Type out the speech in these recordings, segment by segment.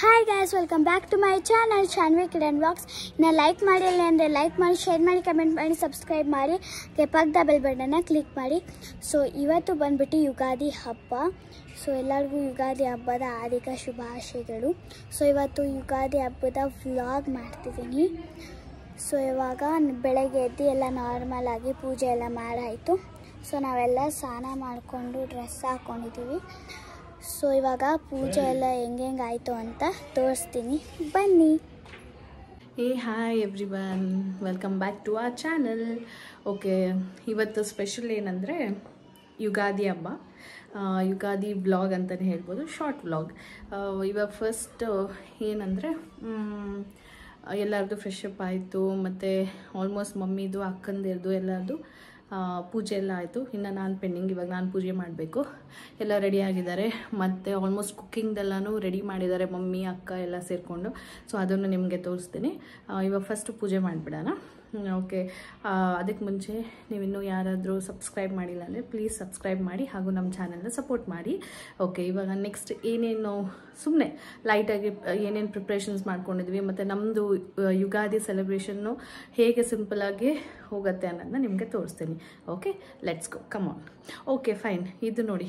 Hi guys, welcome back to my channel Shanvi Kiran vlogs. ಇನ್ನು like ಮಾಡಿಲ್ಲ ಅಂದರೆ ಲೈಕ್ ಮಾಡಿ, ಶೇರ್ ಮಾಡಿ, ಕಮೆಂಟ್ ಮಾಡಿ, ಸಬ್ಸ್ಕ್ರೈಬ್ ಮಾಡಿ, ಪಕ್ಕದ ಬೆಲ್ ಬಟನ್ನ ಕ್ಲಿಕ್ ಮಾಡಿ. ಸೊ ಇವತ್ತು ಬಂದ್ಬಿಟ್ಟು ಯುಗಾದಿ ಹಬ್ಬ. ಸೊ ಎಲ್ಲರಿಗೂ ಯುಗಾದಿ ಹಬ್ಬದ ಹಾರ್ದಿಕ ಶುಭಾಶಯಗಳು. ಸೊ ಇವತ್ತು ಯುಗಾದಿ ಹಬ್ಬದ ವ್ಲಾಗ್ ಮಾಡ್ತಿದ್ದೀನಿ. ಸೊ ಇವಾಗ ಬೆಳಗ್ಗೆ ಎದ್ದು ಎಲ್ಲ ನಾರ್ಮಲ್ ಆಗಿ ಪೂಜೆ ಎಲ್ಲ ಮಾಡಾಯಿತು. ಸೊ ನಾವೆಲ್ಲ ಸ್ನಾನ ಮಾಡಿಕೊಂಡು ಡ್ರೆಸ್ ಹಾಕ್ಕೊಂಡಿದ್ದೀವಿ. ಸೊ ಇವಾಗ ಪೂಜೆ ಎಲ್ಲ ಹೆಂಗಾಯಿತು ಅಂತ ತೋರಿಸ್ತೀನಿ, ಬನ್ನಿ. Hi everyone, welcome back to our channel. Okay, ಇವತ್ತು ಸ್ಪೆಷಲ್ ಏನಂದರೆ ಯುಗಾದಿ ಹಬ್ಬ, ಯುಗಾದಿ ವ್ಲಾಗ್ ಅಂತಲೇ ಹೇಳ್ಬೋದು, ಶಾರ್ಟ್ ವ್ಲಾಗ್. ಇವಾಗ ಫಸ್ಟ್ ಏನಂದರೆ ಎಲ್ಲರದ್ದು ಫ್ರೆಶ್ ಅಪ್ ಆಯಿತು, ಮತ್ತು ಆಲ್ಮೋಸ್ಟ್ ಮಮ್ಮಿದು ಅಕ್ಕಂದಿರದು ಎಲ್ಲರದು ಪೂಜೆ ಎಲ್ಲ ಆಯಿತು. ಇನ್ನು ನಾನು ಪೆಂಡಿಂಗ್, ಇವಾಗ ನಾನು ಪೂಜೆ ಮಾಡಬೇಕು. ಎಲ್ಲ ರೆಡಿ ಆಗಿದ್ದಾರೆ, ಮತ್ತು ಆಲ್ಮೋಸ್ಟ್ ಕುಕ್ಕಿಂಗ್ದೆಲ್ಲನೂ ರೆಡಿ ಮಾಡಿದ್ದಾರೆ ಮಮ್ಮಿ ಅಕ್ಕ ಎಲ್ಲ ಸೇರಿಕೊಂಡು. ಸೊ ಅದನ್ನು ನಿಮಗೆ ತೋರಿಸ್ತೀನಿ. ಇವಾಗ ಫಸ್ಟ್ ಪೂಜೆ ಮಾಡಿಬಿಡೋಣ. ಓಕೆ, ಅದಕ್ಕೆ ಮುಂಚೆ ನೀವಿನ್ನೂ ಯಾರಾದರೂ ಸಬ್ಸ್ಕ್ರೈಬ್ ಮಾಡಿಲ್ಲ ಅಂದರೆ ಪ್ಲೀಸ್ ಸಬ್ಸ್ಕ್ರೈಬ್ ಮಾಡಿ, ಹಾಗೂ ನಮ್ಮ ಚಾನಲ್ನ ಸಪೋರ್ಟ್ ಮಾಡಿ. ಓಕೆ, ಇವಾಗ ನೆಕ್ಸ್ಟ್ ಏನೇನು ಸುಮ್ಮನೆ ಲೈಟಾಗಿ ಏನೇನು ಪ್ರಿಪ್ರೇಷನ್ಸ್ ಮಾಡ್ಕೊಂಡಿದ್ವಿ, ಮತ್ತು ನಮ್ಮದು ಯುಗಾದಿ ಸೆಲೆಬ್ರೇಷನ್ನು ಹೇಗೆ ಸಿಂಪಲಾಗಿ ಹೋಗುತ್ತೆ ಅನ್ನೋದನ್ನ ನಿಮಗೆ ತೋರಿಸ್ತೀನಿ. Okay, let's go, come on. Okay fine. ಇದು ನೋಡಿ,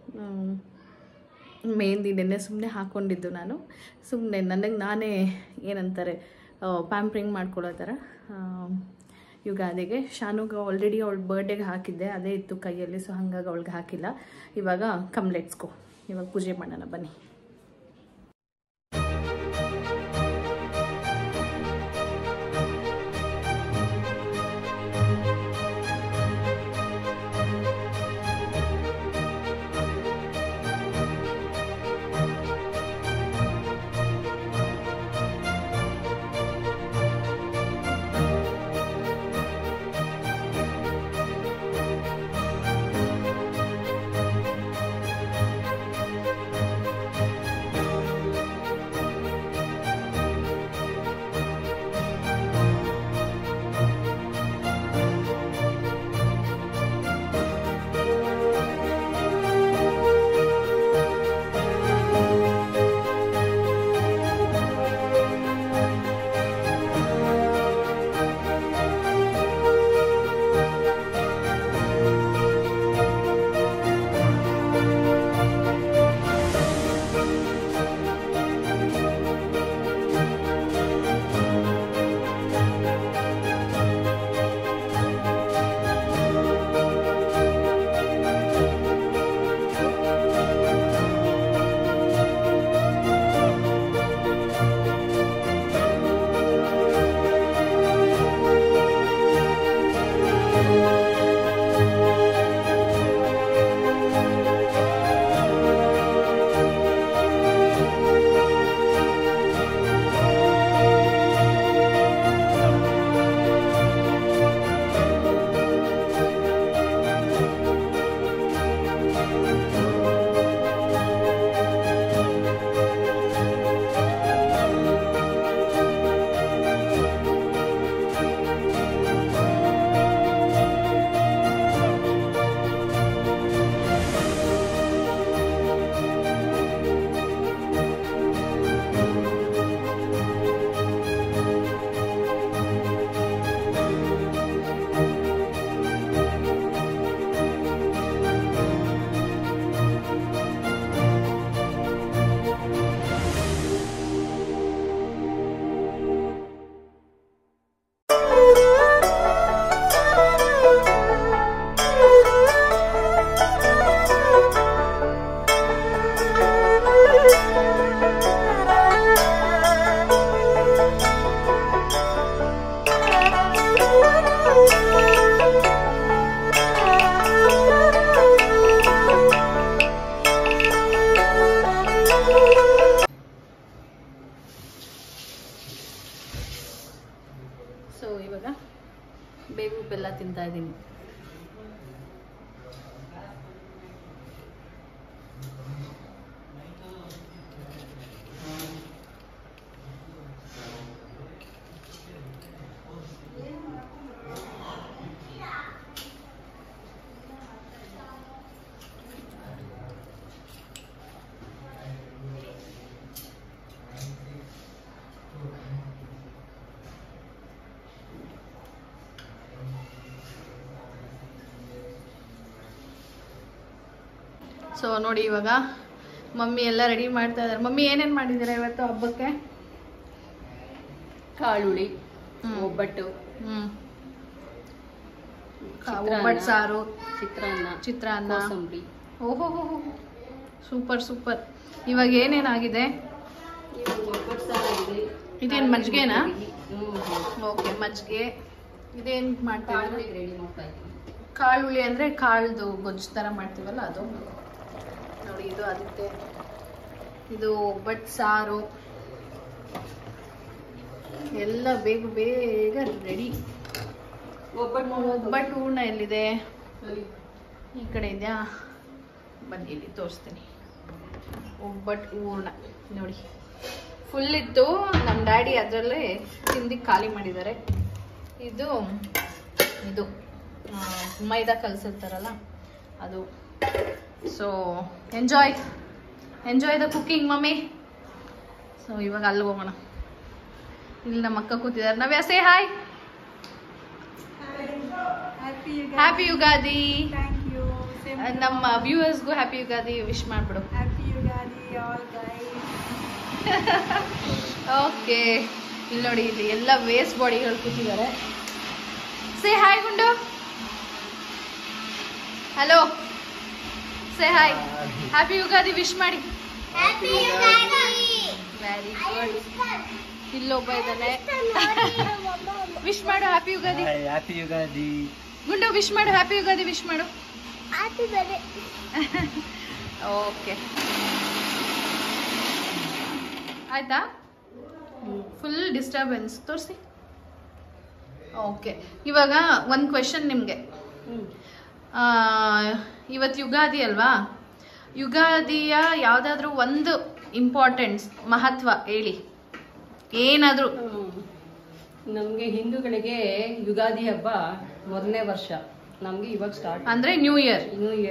ಮೆಹಂದಿ ನೆನ್ನೆ ಸುಮ್ಮನೆ ಹಾಕ್ಕೊಂಡಿದ್ದು ನಾನು. ಸುಮ್ಮನೆ ನನಗೆ ನಾನೇ ಏನಂತಾರೆ ಪ್ಯಾಂಪ್ರಿಂಗ್ ಮಾಡ್ಕೊಳ್ಳೋ ಥರ ಯುಗಾದಿಗೆ. ಶಾನುಗೆ ಆಲ್ರೆಡಿ ಅವಳ ಬರ್ಡೇಗೆ ಹಾಕಿದ್ದೆ, ಅದೇ ಇತ್ತು ಕೈಯಲ್ಲಿ. ಸೊ ಹಾಗಾಗಿ ಅವಳಿಗೆ ಹಾಕಿಲ್ಲ. ಇವಾಗ ಕಮ್ ಲೆಟ್ಸ್ ಗೋ, ಇವಾಗ ಪೂಜೆ ಮಾಡೋಣ ಬನ್ನಿ. ಸೊ ಇವಾಗ ಬೇವು ಬೆಲ್ಲ ತಿಂತಾ ಇದ್ದೀನಿ. ಸೊ ನೋಡಿ ಇವಾಗ ಮಮ್ಮಿ ಎಲ್ಲ ರೆಡಿ ಮಾಡ್ತಾ ಇದ್ದಾರೆ. ಮಮ್ಮಿ ಏನೇನು ಮಾಡಿದ್ದೀರಾ ಇವತ್ತು ಹಬ್ಬಕ್ಕೆ? ಕಾಳುಳಿ, ಒಬ್ಬಟ್ಟು, ಒಬ್ಬಟ್ಟು ಸಾರು, ಚಿತ್ರಾನ್ನ, ಕೋಸಂಬರಿ. ಓಹೋ ಸೂಪರ್ ಸೂಪರ್. ಇವಾಗ ಏನೇನಾಗಿದೆ? ಒಬ್ಬಟ್ಟು ಸಾರಾಗಿದೆ. ಇದೇನು ಮಜ್ಜಿಗೆನಾ? ಓಕೆ, ಮಜ್ಜಿಗೆ. ಇದೇನು ಮಾಡ್ತಾ ರೆಡಿ ಮಾಡ್ತಾ ಇದ್ದೀನಿ. ಕಾಳುಳಿ ಅಂದರೆ ಕಾಳ್ದು ಗೊಜ್ಜು ಥರ ಮಾಡ್ತೀವಲ್ಲ ಅದು ನೋಡಿ. ಇದು ಅದಕ್ಕೆ ಇದು ಒಬ್ಬಟ್ಟು ಸಾರು ಎಲ್ಲ ಬೇಗ ಬೇಗ ರೆಡಿ. ಒಬ್ಬಟ್ಟು ಹೂರ್ಣ ಎಲ್ಲಿದೆ? ಈ ಕಡೆ ಇದೆಯಾ? ಬನ್ನಿ ಇಲ್ಲಿ ತೋರಿಸ್ತೀನಿ. ಒಬ್ಬಟ್ಟು ಹೂರ್ಣ ನೋಡಿ ಫುಲ್ ಇತ್ತು. ನಮ್ಮ ಡ್ಯಾಡಿ ಅದರಲ್ಲೇ ತಿಂದು ಖಾಲಿ ಮಾಡಿದ್ದಾರೆ. ಇದು ಇದು ಮೈದಾ ಕಲಸಿರ್ತಾರಲ್ಲ ಅದು. So enjoy the cooking mummy. So ಇವಾಗ ಅಲ್ಲಿ ಹೋಗೋಣ. ಇಲ್ಲಿ ನಮ್ಮ ಅಕ್ಕ ಕೂತಿದ್ದಾರೆ. Navya say hi. Happy Ugadi. ನಮ್ಮ ವ್ಯೂವರ್ಸ್ಗೂ ಹ್ಯಾಪಿ ಯುಗಾದಿ ವಿಶ್ ಮಾಡ್ಬಿಡು. ಓಕೆ, ಇಲ್ಲಿ ನೋಡಿ ಇಲ್ಲಿ ಎಲ್ಲ ವೇಸ್ಟ್ ಬಾಡಿಗಳು ಕೂತಿದ್ದಾರೆ. ಸೇ ಹಾಯ್ ಗುಂಡು. Hello, say hi. Happy Ugadi wish ಮಾಡಿ. Very good. ಇಲ್ಲೊಬ್ಬ ಇದ್ದಾನೆ. ವಿಶ್ ಮಾಡು ಹ್ಯಾಪಿ ಯುಗಾದಿ. ಹ್ಯಾಪಿ ಯುಗಾದಿ. ಗುಂಡು ವಿಶ್ ಮಾಡು ಹ್ಯಾಪಿ ಯುಗಾದಿ ವಿಶ್ ಮಾಡು. ಓಕೆ ಆಯ್ತಾ? ಫುಲ್ ಡಿಸ್ಟರ್ಬೆನ್ಸ್ ತೋರಿಸಿ. ಓಕೆ, ಇವಾಗ ಒಂದು ಕ್ವೆಶನ್ ನಿಮಗೆ. ಇವತ್ತು ಯುಗಾದಿ ಅಲ್ವಾ? ಯುಗಾದಿಯ ಯಾವುದಾದ್ರೂ ಒಂದು ಇಂಪಾರ್ಟೆನ್ಸ್ ಮಹತ್ವ ಹೇಳಿ, ಏನಾದರೂ. ನಮಗೆ ಹಿಂದೂಗಳಿಗೆ ಯುಗಾದಿ ಹಬ್ಬ ಮೊದಲನೇ ವರ್ಷ. ನಮ್ಗೆ ಇವಾಗ ಸ್ಟಾರ್ಟ್ ಅಂದ್ರೆ ನ್ಯೂ ಇಯರ್.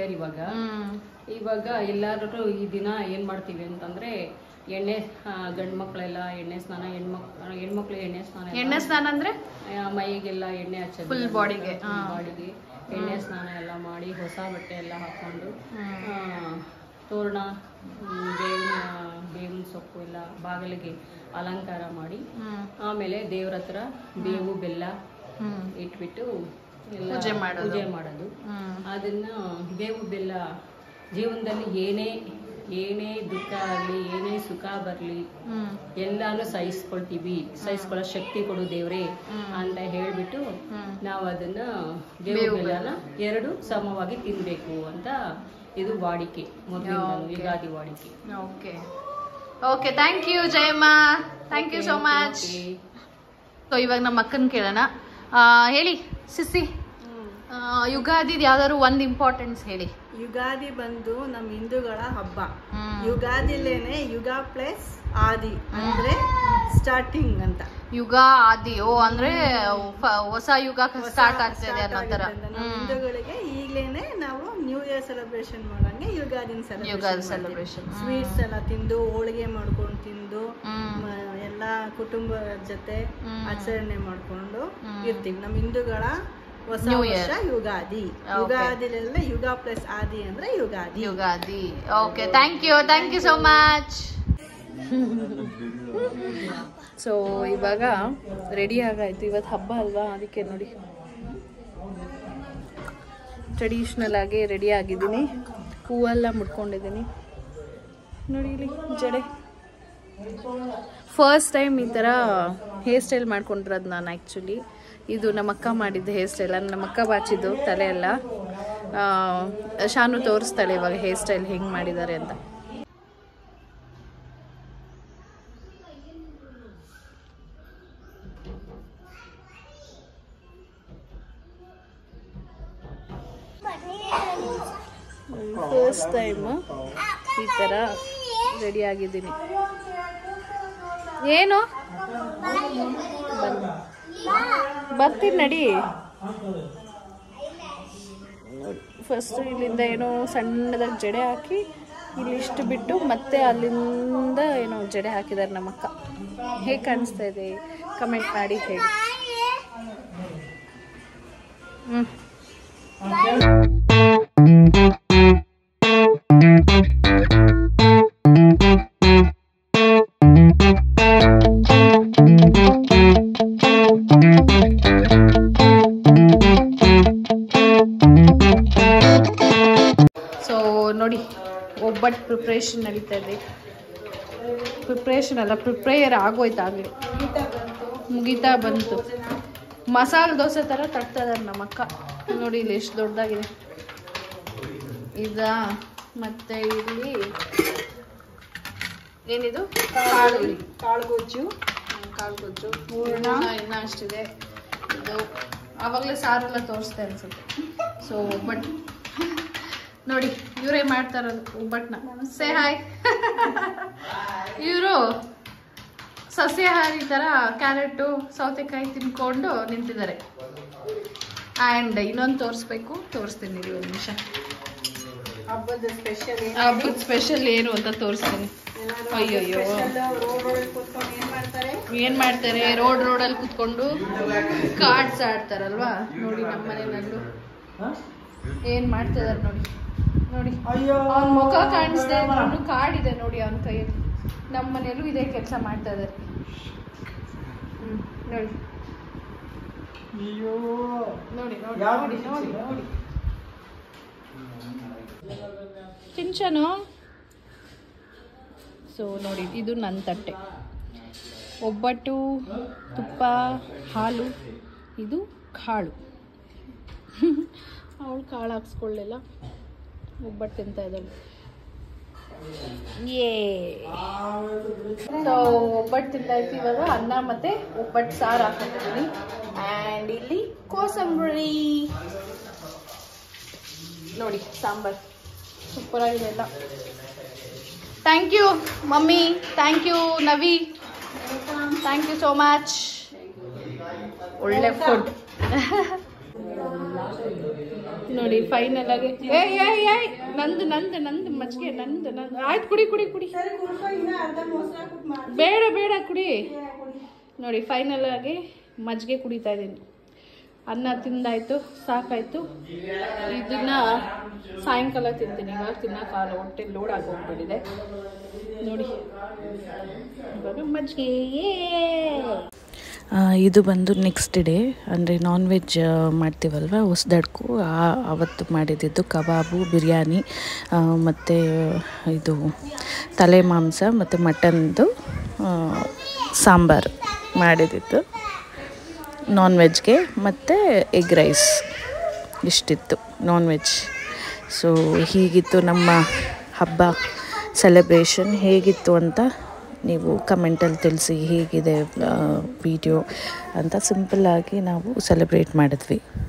ಇವಾಗ ಎಲ್ಲರೂ ಈ ದಿನ ಏನ್ ಮಾಡ್ತೀವಿ ಅಂತಂದ್ರೆ ಎಣ್ಣೆ, ಗಂಡು ಮಕ್ಕಳೆಲ್ಲ ಎಣ್ಣೆ ಸ್ನಾನ, ಹೆಣ್ಮಕ್ಳು ಎಣ್ಣೆ ಸ್ನಾನ ಅಂದ್ರೆ ಮೈಗೆಲ್ಲ ಎಣ್ಣೆ ಹಚ್ಚೋದು, ಫುಲ್ ಬಾಡಿಗೆ ಎಣ್ಣೆ ಸ್ನಾನ ಎಲ್ಲ ಮಾಡಿ ಹೊಸ ಬಟ್ಟೆ ಎಲ್ಲ ಹಾಕೊಂಡು ತೋರಣ, ಬೇವಿನ ಸೊಪ್ಪು ಎಲ್ಲ ಬಾಗಿಲಿಗೆ ಅಲಂಕಾರ ಮಾಡಿ ಆಮೇಲೆ ದೇವ್ರ ಹತ್ರ ಬೇವು ಬೆಲ್ಲ ಇಟ್ಬಿಟ್ಟು ಎಲ್ಲ ಪೂಜೆ ಮಾಡೋದು. ಅದನ್ನ ಬೇವು ಬೆಲ್ಲ ಜೀವನದಲ್ಲಿ ಏನೇ ದುಃಖ ಆಗಲಿ, ಏನೇ ಸುಖ ಬರಲಿ ಎಲ್ಲಾನು ಸಹಿಸ್ಕೊಳ್ಳೋ ಶಕ್ತಿ ಕೊಡು ದೇವ್ರೆ ಅಂತ ಹೇಳ್ಬಿಟ್ಟು ನಾವು ಅದನ್ನ ಬೇವು ಬೆಲ್ಲನ ಎರಡು ಸಮವಾಗಿ ತಿನ್ಬೇಕು ಅಂತ ಇದು ವಾಡಿಕೆ, ಮೊದಲಿನ ಯುಗಾದಿ ವಾಡಿಕೆ. Okay okay, thank you Jayamma, thank you so much. So ಇವಾಗ ನಮ್ಮ ಅಕ್ಕನ ಕೇಳೋಣ. ಹೇಳಿ ಸಿಸಿ, ಯುಗಾದಿದ್ ಯಾವ್ದಾದ್ರು ಒಂದು ಇಂಪಾರ್ಟೆನ್ಸ್ ಹೇಳಿ. ಯುಗಾದಿ ಬಂದು ನಮ್ಮ ಹಿಂದೂಗಳ ಹಬ್ಬ. ಯುಗಾದಿಲೇನೆ ಯುಗ ಪ್ಲಸ್ ಆದಿ ಅಂದ್ರೆ ಸ್ಟಾರ್ಟಿಂಗ್ ಅಂತ. ಯುಗ ಆದಿ, ಓ ಅಂದ್ರೆ ಹೊಸ ಯುಗ ಸ್ಟಾರ್ಟ್ ಆಗ್ತದೆ ಅನ್ನೋ ತರ. ಹಿಂದೂಗಳಿಗೆ ಈಗಲೇನೆ ನಾವು ನ್ಯೂ ಇಯರ್ ಸೆಲೆಬ್ರೇಷನ್ ಮಾಡಂಗೆ ಯುಗಾದಿನ ಸೆಲೆಬ್ರೇಷನ್. ಸ್ವೀಟ್ಸ್ ಎಲ್ಲ ತಿಂದು, ಹೋಳಿಗೆ ಮಾಡ್ಕೊಂಡು ತಿಂದು, ಎಲ್ಲ ಕುಟುಂಬದ ಜೊತೆ ಆಚರಣೆ ಮಾಡ್ಕೊಂಡು ಇರ್ತೀವಿ. ನಮ್ಮ ಹಿಂದೂಗಳ ಹೊಸ ವರ್ಷ ಯುಗಾದಿ. ಯುಗಾದಿಲೆಲ್ಲ ಯುಗ ಪ್ಲಸ್ ಆದಿ ಅಂದ್ರೆ Ugadi. Okay, thank you so much. So ಇವಾಗ ರೆಡಿ ಆಗಾಯ್ತು. ಇವತ್ತು ಹಬ್ಬ ಅಲ್ವಾ, ಅದಕ್ಕೆ ನೋಡಿ ಟ್ರೆಡಿಷ್ನಲ್ ಆಗಿ ರೆಡಿ ಆಗಿದ್ದೀನಿ. ಹೂವೆಲ್ಲ ಮುಟ್ಕೊಂಡಿದ್ದೀನಿ ನೋಡಿ. ಇಲ್ಲಿ ಜಡೆ ಫಸ್ಟ್ ಟೈಮ್ ಈ ಥರ ಹೇರ್ ಸ್ಟೈಲ್ ಮಾಡ್ಕೊಂಡಿರೋದು ನಾನು. ಆ್ಯಕ್ಚುಲಿ ಇದು ನಮ್ಮ ಅಕ್ಕ ಮಾಡಿದ್ದು ಹೇರ್ ಸ್ಟೈಲ್, ನಮ್ಮ ಅಕ್ಕ ಬಾಚಿದ್ದು ತಲೆ ಎಲ್ಲ. ಶಾನು ತೋರಿಸ್ತಾಳೆ ಇವಾಗ ಹೇರ್ ಸ್ಟೈಲ್ ಹೆಂಗೆ ಮಾಡಿದ್ದಾರೆ ಅಂತ. ಫಸ್ಟ್ ಟೈಮ್ ಈ ಥರ ರೆಡಿ ಆಗಿದ್ದೀನಿ. ಏನು ಬರ್ತೀನಿ ನಡಿ. ಫಸ್ಟ್ ಇಲ್ಲಿಂದ ಏನೋ ಸಣ್ಣದಾಗಿ ಜಡೆ ಹಾಕಿ ಇಲ್ಲಿ ಇಷ್ಟು ಬಿಟ್ಟು ಮತ್ತೆ ಅಲ್ಲಿಂದ ಏನೋ ಜಡೆ ಹಾಕಿದ್ದಾರೆ ನಮ್ಮ ಅಕ್ಕ. ಹೇಗೆ ಕಾಣಿಸ್ತಾ ಇದೆ ಕಮೆಂಟ್ ಮಾಡಿ ಹೇಳಿ. ಪ್ರಿಪ್ರೇಷನ್ ನಡೀತಾ ಇದೆ. ಪ್ರಿಪ್ರೇಷನ್ ಅಲ್ಲ, ಪ್ರಿಪೇರ್ ಆಗೋಯ್ತಾಗಲಿ, ಮುಗಿತಾ ಬಂತು. ಮಸಾಲೆ ದೋಸೆ ಥರ ತಟ್ತಾ ಇದ್ದಾರೆ ನಮ್ಮ ಅಕ್ಕ. ನೋಡಿ ಇಲ್ಲಿ ಎಷ್ಟು ದೊಡ್ಡದಾಗಿದೆ ಇದಾ. ಮತ್ತು ಇಲ್ಲಿ ಏನಿದು ಕಾಳುಗೊಜ್ಜು ಪೂರ್ಣ ಇನ್ನೂ ಅಷ್ಟಿದೆ. ಇದು ಆವಾಗಲೇ ಸಾರೆಲ್ಲ ತೋರಿಸ್ದೆ ಅನ್ಸುತ್ತೆ. ಸೊ ಒಬ್ಬಟ್ಟು ನೋಡಿ, ಇವರೇ ಮಾಡ್ತಾರದು ಒಬ್ಬಟ್ಟನ್ನ. Say hi. ಇವರು ಸಸ್ಯಾಹಾರಿ ಥರ ಕ್ಯಾರೆಟು ಸೌತೆಕಾಯಿ ತಿನ್ಕೊಂಡು ನಿಂತಿದ್ದಾರೆ. ಆ್ಯಂಡ್ ಇನ್ನೊಂದು ತೋರಿಸ್ತೀನಿ ರೀ, ಒಂದು ನಿಮಿಷ. ಹಬ್ಬದ ಸ್ಪೆಷಲ್ ಏನು ಅಂತ ತೋರಿಸ್ತೀನಿ. ಅಯ್ಯೋಯ್ಯೋ, ಏನು ಮಾಡ್ತಾರೆ, ರೋಡಲ್ಲಿ ಕೂತ್ಕೊಂಡು ಕಾರ್ಡ್ಸ್ ಆಡ್ತಾರಲ್ವಾ. ನೋಡಿ ನಮ್ಮ ಮನೆಯಲ್ಲೂ ಏನು ಮಾಡ್ತಿದ್ದಾರೆ ನೋಡಿ. ಅವ್ನ ಮುಖ ಕಾಣಿಸ್ದೆ, ಅವನು ಕಾರ್ಡ್ ಇದೆ ನೋಡಿ ಅವನ ಕೈಯಲ್ಲಿ. ನಮ್ಮ ಮನೆಯಲ್ಲೂ ಇದೇ ಕೆಲಸ ಮಾಡ್ತಾ ಇದ್ದಾರೆ. ನೋಡಿ ನೋಡಿ ನೋಡಿ ನೋಡಿ ಚಿಂಚನು. ಸೊ ನೋಡಿ, ಇದು ನನ್ನ ತಟ್ಟೆ. ಒಬ್ಬಟ್ಟು, ತುಪ್ಪ, ಹಾಲು, ಇದು ಕಾಳು. ಅವಳು ಕಾಳು ಹಾಕ್ಸ್ಕೊಳ್ಳಿಲ್ಲ, ಒಬ್ಬಟ್ಟು ತಿಂತ ಇದ್ದಾಳೆ. ಸೊ ಒಬ್ಬಟ್ಟು ತಿಂತಾಯ್ತು. ಇವಾಗ ಅನ್ನ ಮತ್ತು ಒಬ್ಬಟ್ಟು ಸಾರು ಹಾಕೊಂಡಿದ್ದೀನಿ. ಆ್ಯಂಡ್ ಇಲ್ಲಿ ಕೋಸಂಬರಿ ನೋಡಿ, ಸಾಂಬಾರು ಸೂಪರಾಗಿದೆ ಎಲ್ಲ. Thank you mummy, thank you Navi, thank you so much. ಒಳ್ಳೆ ಫುಡ್. ನೋಡಿ ಫೈನಲ್ ಆಗಿ ಏಯ್ ನಂದು ಮಜ್ಜಿಗೆ ನಂದು. ಆಯ್ತು, ಕುಡಿ ಬೇಡ ಕುಡಿ. ನೋಡಿ ಫೈನಲ್ ಆಗಿ ಮಜ್ಜಿಗೆ ಕುಡಿತಾ ಇದ್ದೀನಿ. ಅನ್ನ ತಿಂದಾಯ್ತು, ಸಾಕಾಯ್ತು. ಇದನ್ನ ಸಾಯಂಕಾಲ ತಿಂತೀನಿ, ಇವಾಗ ತಿನ್ನೋಕ್ಕಾಗಲ್ಲ, ಹೊಟ್ಟೆ ಲೋಡ್ ಆಗೋಗ್ಬಿಟ್ಟಿದೆ. ನೋಡಿ ಇವಾಗ ಮಜ್ಜಿಗೆ. ಇದು ಬಂದು ನೆಕ್ಸ್ಟ್ ಡೇ, ಅಂದರೆ ನಾನ್ ವೆಜ್ ಮಾಡ್ತೀವಲ್ವ ಹೊಸ್ದಡ್ಕು, ಅವತ್ತು ಮಾಡಿದ್ದು ಕಬಾಬು, ಬಿರಿಯಾನಿ ಮತ್ತು ಇದು ತಲೆ ಮಾಂಸ ಮತ್ತು ಮಟನ್ದು ಸಾಂಬಾರು ಮಾಡಿದ್ದು ನಾನ್ ವೆಜ್ಗೆ, ಮತ್ತು ಎಗ್ ರೈಸ್ ಇಷ್ಟಿತ್ತು ನಾನ್ ವೆಜ್. ಸೊ ಹೀಗಿತ್ತು ನಮ್ಮ ಹಬ್ಬ ಸೆಲೆಬ್ರೇಷನ್. ಹೇಗಿತ್ತು ಅಂತ ನೀವು ಕಮೆಂಟಲ್ಲಿ ತಿಳಿಸಿ, ಹೇಗಿದೆ ವಿಡಿಯೋ ಅಂತ. ಸಿಂಪಲ್ಲಾಗಿ ನಾವು ಸೆಲೆಬ್ರೇಟ್ ಮಾಡಿದ್ವಿ.